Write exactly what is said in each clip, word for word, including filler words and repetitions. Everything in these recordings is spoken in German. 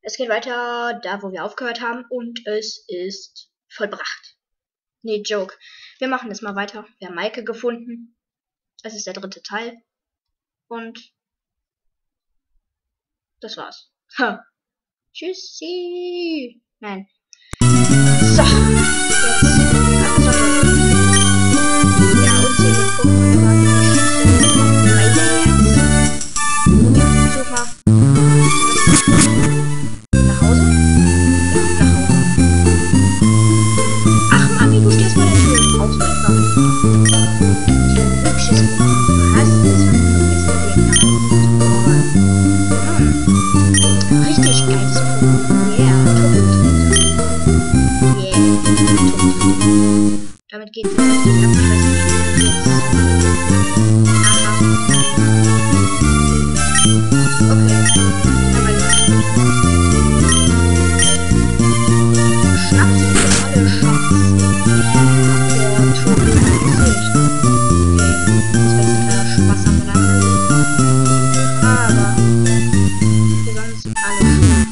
Es geht weiter da, wo wir aufgehört haben. Und es ist vollbracht. Nee, Joke. Wir machen das mal weiter. Wir haben Maike gefunden. Es ist der dritte Teil. Und das war's. Ha. Tschüssi. Nein. So. Jetzt. Ja, unzählige Pokémon. Such mal. Nach Hause? Ja, nach Hause. Ach, Mami, du stehst vor der Tür. Ausweichen. Hübsches Pokémon. Du hast es vergessen. Hm. Richtig geiles Pokémon. Yeah, Turbo. Yeah, Turbo. Damit geht es richtig ab. Ich weiß nicht, wie jetzt. Aha. Okay. Aber ja. Schnaps für alle Shots. Und Turbo ist nicht. Okay. Das wird ein kleiner Spaß am Rand. Aber wir sollen uns alle schnappen.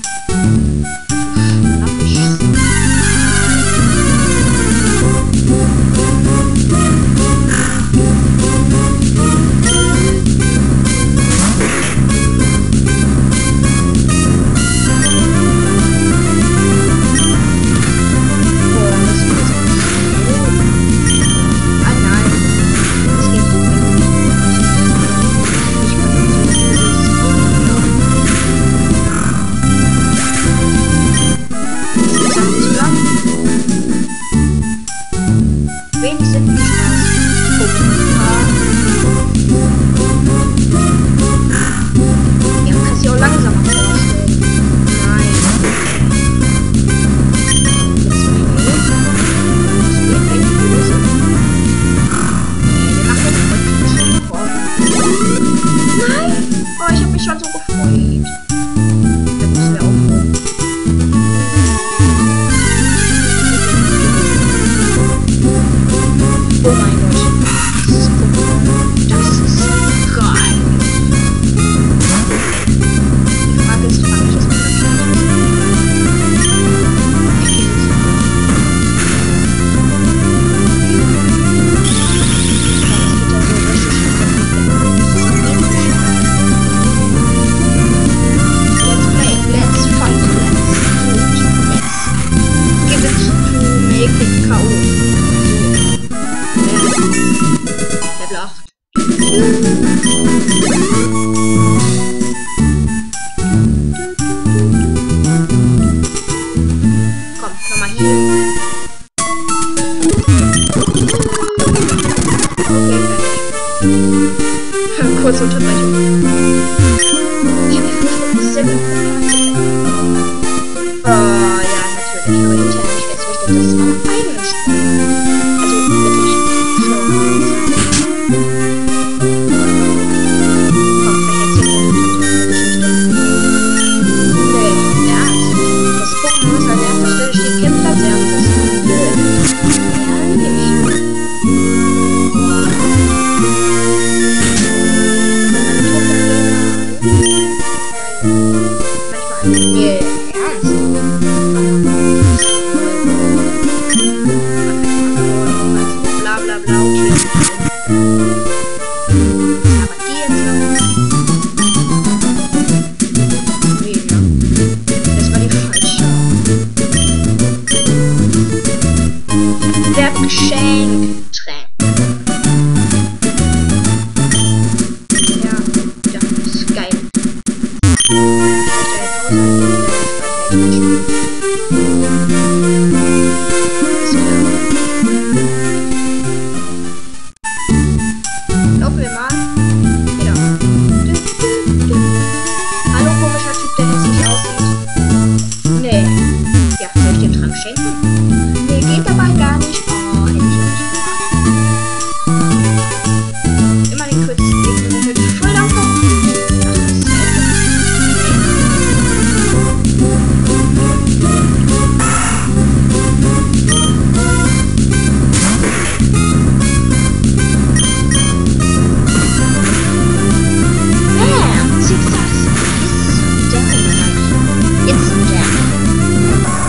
Wenig sind die Spaß. Ja, man kann sich auch langsamer vorstellen. Nein. Jetzt mal hier. Das wird eigentlich böse. Wir machen jetzt mal die Nein! Oh, ich hab mich schon so gefreut. Da müssen wir aufholen. Oh mein Gott, das ist Pokémon, das ist geil. Die Frage ist, fange ich es mit dem Schmerz? Ich gehe nicht. Das wird ja so richtig Let's play, let's fight, let's do it, let's give it to make it K O. Level acht. Komm, nochmal hier. Okay, fertig. Kurze Unterbrechung. Ich habe wie viele Stunden Seven Oh, ja, natürlich. Aber hinterher nicht jetzt richtig. Das ist meine eigene Sprache. Also, wirklich. Schlau.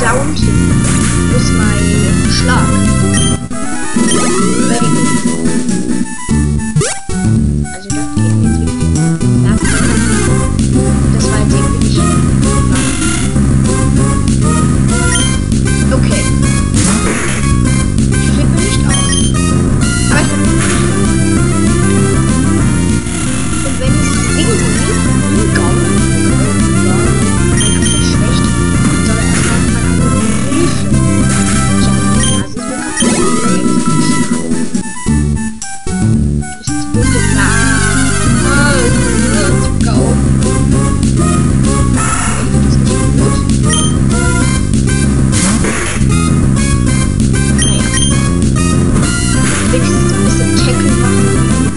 da unten ist mein Schlag. Very good. Also das geht mir jetzt wirklich. Ja. Das war jetzt irgendwie nicht. Okay. Ich flippe nicht aus. Aber ich bin nicht. Und wenn es irgendwie hinkommt, ja, dann ist das schlecht. Dann soll er erstmal meine anderen Hilfe. Ich habe die Basis bekommen. Das ist wirklich nah. Let's go. Das ist nicht gut. Naja. Wenigstens ein bisschen Tackle machen.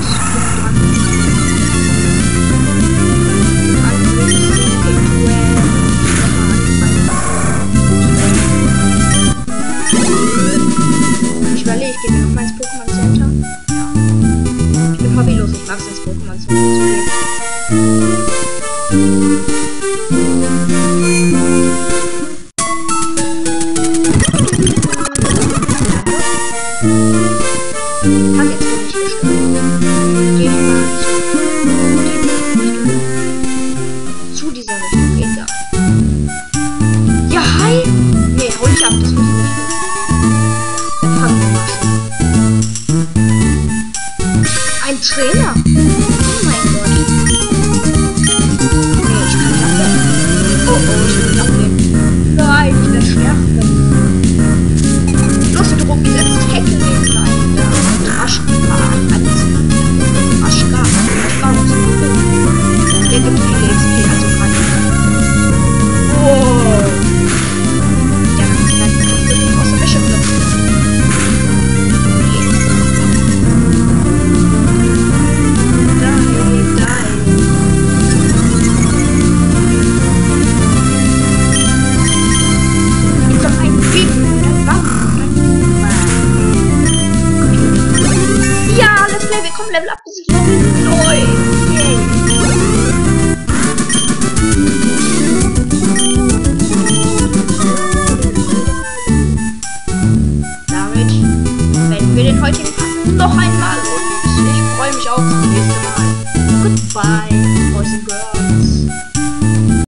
Ich überlege, ich gehe mir nochmal ins Pokémon Center. Ja. Ich bin hobbylos, ich mag es ins Pokémon Center zu gehen. Hat jetzt wohl nicht gestört. Gehe ich mal zu, zu dieser Richtung. Egal. Ja, hi! Nee, hol ich ab, das muss ich nicht. Dann fangen wir mal schon. Ein Trainer! Oh mein Gott. Nee, ich kann nicht abwehren. Oh oh, ich kann nicht abwehren. Nein, ich werde sterben. Los, Druck, jetzt Tackle nehmen. Nein, ja. Aschgar. Alles. Aschgar. Aschgar muss ich gucken. Der gibt viele X P, also kann ich. Oh. Ja, dann kann ich wirklich aus der Wäsche klopfen. Level up bis Level neun. Yay. Damit beenden wir den heutigen Part noch einmal und ich freue mich aufs nächste Mal. Goodbye.